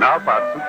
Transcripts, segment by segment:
Ne yaparsın?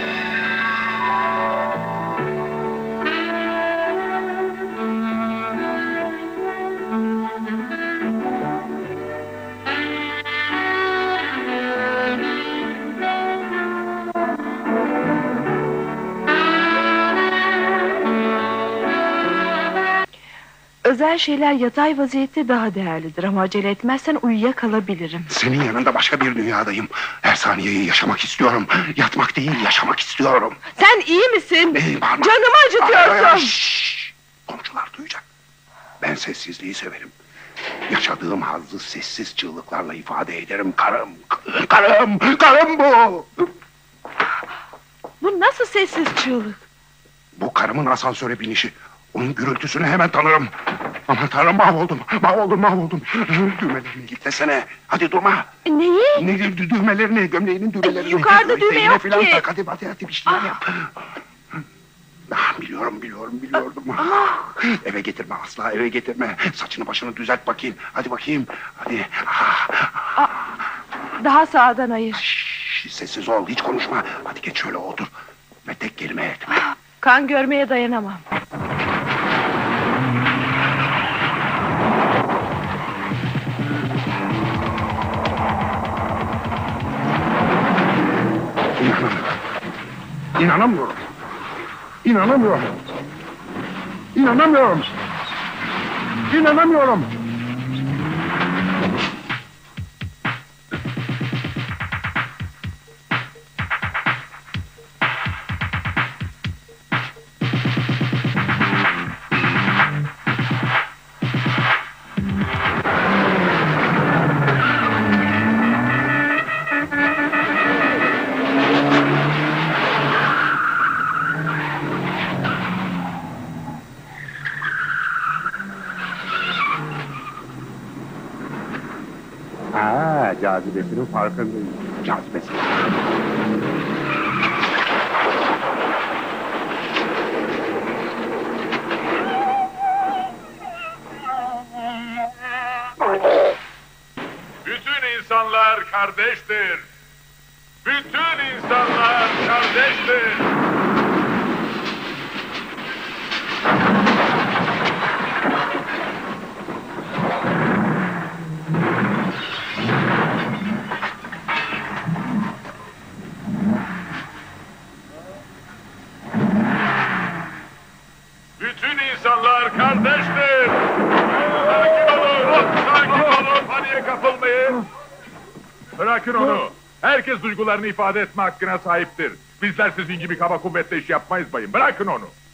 Özel şeyler yatay vaziyette daha değerlidir ama acele etmezsen uyuyakalabilirim. Senin yanında başka bir dünyadayım. Her saniyeyi yaşamak istiyorum. Yatmak değil, yaşamak istiyorum. Sen iyi misin? Bağırma. Canımı acıtıyorsun. Şşş! Komşular duyacak. Ben sessizliği severim. Yaşadığım hazzı sessiz çığlıklarla ifade ederim. Karım bu! Bu nasıl sessiz çığlık? Bu karımın asansöre binişi. Onun gürültüsünü hemen tanırım. Aman tanrım, mahvoldum. Düğmelerini kilitlesene. Hadi durma. Neyi? Düğmelerini, gömleğinin düğmelerini. Yukarıda düğme yok falan ki. Tak. Hadi bir şeyler yap. Biliyordum. Eve getirme, asla eve getirme. Saçını başını düzelt bakayım. Hadi bakayım. Hadi. Daha sağdan ayır. Şşş, sessiz ol, hiç konuşma. Hadi geç şöyle otur. Ve tek kelime etme. Kan görmeye dayanamam. İnanamıyorum. Cazibesinin farkındayım. Cazibesi. Bütün insanlar kardeştir. Bütün insanlar kardeştir. Bütün insanlar kardeştir. Sakin olun, paniğe kapılmayın. Bırakın onu. Herkes duygularını ifade etme hakkına sahiptir. Bizler sizin gibi kaba kuvvetle iş yapmayız bayım. Bırakın onu.